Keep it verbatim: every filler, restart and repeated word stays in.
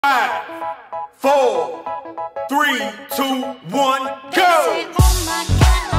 Five, four, three, two, one, go! Say, oh my God.